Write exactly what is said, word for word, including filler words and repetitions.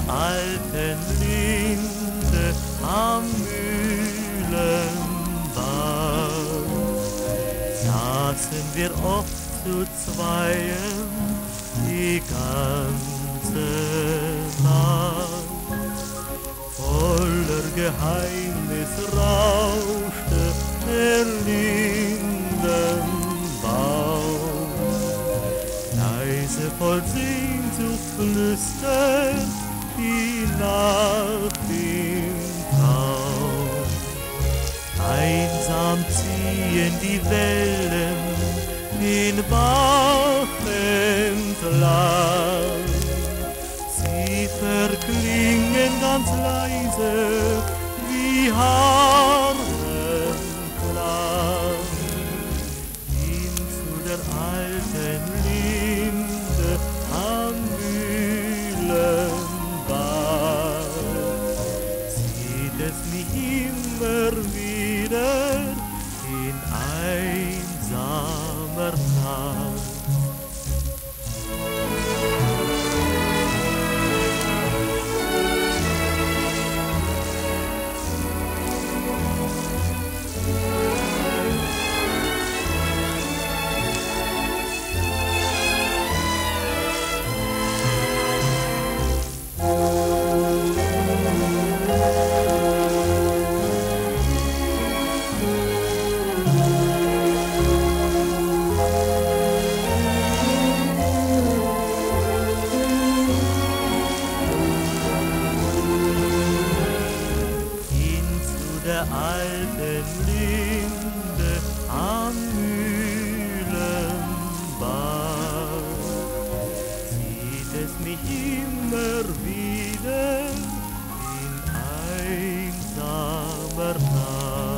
alten Linde am Mühlenbach saßen wir oft zu zweien die ganze Nacht. Voller Geheimnis rauschte der Lindenbaum, leise voll Sehnsucht flüstert die Nacht im Traum. Einsam ziehen die Wellen den Bach entlang, sie verklingen ganz leise wie Harfenklang. Hin zu der alten Linde am Mühlenbach zieht es mich immer wieder in einsamer Nacht. Der alten Linde am Mühlenbach zieht es mich immer wieder in einsamer Nacht.